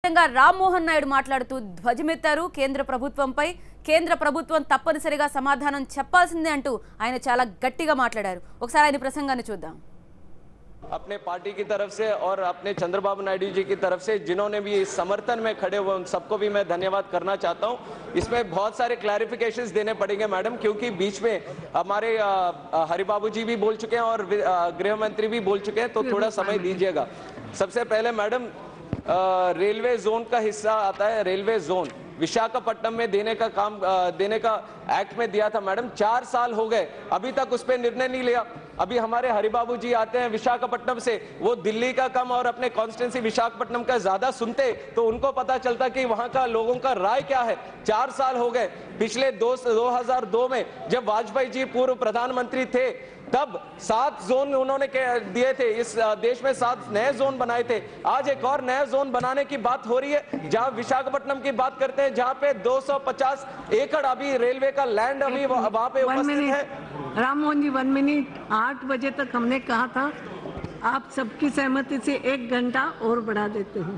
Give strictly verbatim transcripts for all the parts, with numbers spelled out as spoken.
రామ్మోహన్ నాయుడు మాట్లాడుతూ ధ్వజమెత్తారు కేంద్ర ప్రభుత్వంపై కేంద్ర ప్రభుత్వం తప్పనిసరిగా సమాధానం చెప్పాల్సిందే అంటూ ఆయన చాలా గట్టిగా మాట్లాడారు। ఒకసారి ఆయన ప్రసంగాన్ని చూద్దాం। अपने पार्टी की तरफ से और अपने चंद्रबाबू नायडू जी की तरफ से जिन्होंने भी इस समर्थन में खड़े हुए उन सबको भी मैं धन्यवाद करना चाहता हूं। इसमें बहुत सारे क्लैरिफिकेशंस देने पड़ेंगे मैडम, क्योंकि बीच में हमारे हरिबाबू जी भी बोल चुके हैं और गृह मंत्री भी बोल चुके हैं, तो थोड़ा समय दीजिएगा। सबसे पहले मैडम, रेलवे जोन का हिस्सा आता है, रेलवे जोन विशाखापट्टनम में देने का काम देने का एक्ट में दिया था मैडम। चार साल हो गए, अभी तक उस पर निर्णय नहीं लिया। अभी हमारे हरिबाबू जी आते हैं विशाखापट्टनम से, वो दिल्ली का कम और अपने कॉन्स्टिट्यूंसी विशाखापट्टनम का ज्यादा सुनते तो उनको पता चलता कि वहां का लोगों का राय क्या है। चार साल हो गए। पिछले दो दो हजार दो में जब वाजपेयी जी पूर्व प्रधानमंत्री थे तब सात जोन उन्होंने दिए थे, इस देश में सात नए जोन बनाए थे। आज एक और नया जोन बनाने की बात हो रही है, जहां विशाखापट्टनम की बात करते हैं, जहां पे दो सौ पचास एकड़ अभी रेलवे का लैंड अभी वहां पे उपस्थित है। राममोहन जी वन मिनट, आठ बजे तक हमने कहा था, आप सबकी सहमति से एक घंटा और बढ़ा देते हो।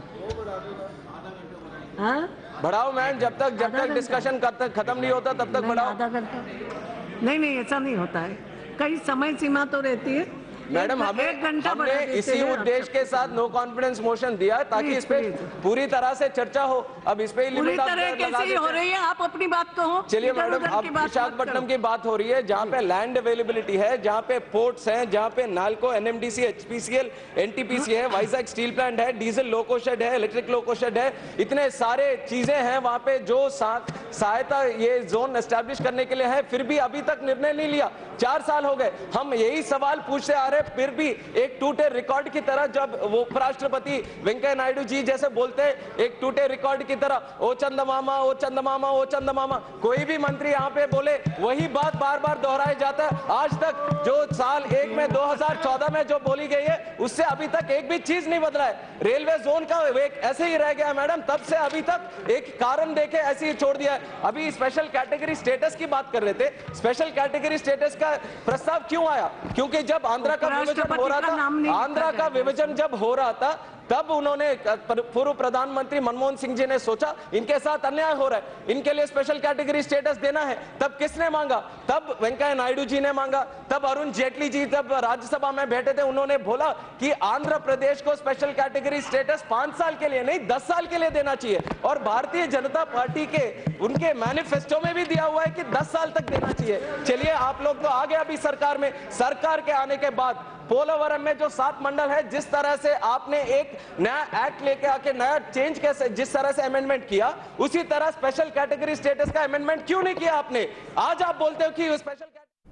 हाँ बढ़ाओ मैम, जब तक जब तक डिस्कशन खत्म नहीं होता तब तक बढ़ाओ। आधा घंटा नहीं नहीं ऐसा नहीं होता है, कई समय सीमा तो रहती है मैडम। हमें एक घंटा हमने इसी उद्देश्य के साथ नो कॉन्फिडेंस मोशन दिया है ताकि इस पे पूरी तरह से चर्चा हो। अब इस पे पूरी तरह कैसे हो रही है, आप अपनी बात कहो। चलिए मैडम, अब विशाखापट्टनम की बात हो रही है, जहाँ पे लैंड अवेलेबिलिटी है, जहाँ पे पोर्ट्स हैं, जहाँ पे नालको, एनएमडीसी, एचपीसीएल, एनटीपीसी है, वाइजैक स्टील प्लांट है, डीजल लोको शेड है, इलेक्ट्रिक लोको शेड है, इतने सारे चीजें हैं वहाँ पे जो सहायता ये जोन एस्टैब्लिश करने के लिए है, फिर भी अभी तक निर्णय नहीं लिया। चार साल हो गए, हम यही सवाल पूछते आ रहे, फिर भी एक टूटे रिकॉर्ड की तरह जब वो उपराष्ट्रपति वेंकैया नायडू जी जैसे बोलते हैं, एक टूटे रिकॉर्ड की तरह, ओ चंदमामा ओ चंदमामा ओ चंदमामा, कोई भी मंत्री यहाँ पे बोले वही बात बार बार दोहराया जाता है। आज तक जो साल एक में दो हजार चौदह में जो बोली गई है उससे अभी तक एक भी चीज नहीं बदला है। रेलवे जोन का एक ऐसे ही रह गया है मैडम, तब से अभी तक एक कारण देके ऐसे ही छोड़ दिया है। अभी स्पेशल कैटेगरी स्टेटस की बात कर रहे थे, स्पेशल कैटेगरी स्टेटस का प्रस्ताव क्यों आया? क्योंकि जब आंध्र का विभाजन हो रहा था, आंध्र का विभाजन जब हो रहा था तब उन्होंने पूर्व प्रधानमंत्री मनमोहन सिंह जी ने सोचा इनके साथ अन्याय हो रहा है, इनके लिए स्पेशल कैटेगरी स्टेटस देना है। तब किसने मांगा? तब वेंकैया नायडू जी ने मांगा। तब अरुण जेटली जी जब राज्यसभा में बैठे थे, उन्होंने बोला कि आंध्र प्रदेश को स्पेशल कैटेगरी स्टेटस पांच साल के लिए नहीं दस साल के लिए देना चाहिए। और भारतीय जनता पार्टी के उनके मैनिफेस्टो में भी दिया हुआ है कि दस साल तक देना चाहिए। चलिए, आप लोग तो आ गए अभी सरकार में, सरकार के आने के बाद पोलवरम में जो सात मंडल है, जिस तरह से आपने एक नया एक्ट लेके आके नया चेंज कैसे जिस तरह से अमेंडमेंट किया, उसी तरह स्पेशल कैटेगरी स्टेटस का अमेंडमेंट क्यों नहीं किया आपने? आज आप बोलते हो कि स्पेशल।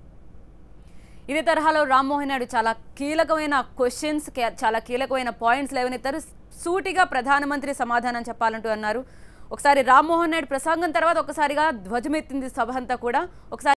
ఇదే తరహాలో రామ్మోహన్ నాయుడు చాలా కీలకమైన క్వశ్చన్స్ చాలా కీలకమైన పాయింట్స్ లేవనెత్తారు। సూటిగా ప్రధానమంత్రి సమాధానం చెప్పాలంటూ అన్నారు। ఒకసారి రామ్మోహన్ నాయుడు ప్రసంగం తర్వాత ఒకసారిగా ధ్వజమెత్తింది సభ అంతా కూడా। ఒకసారి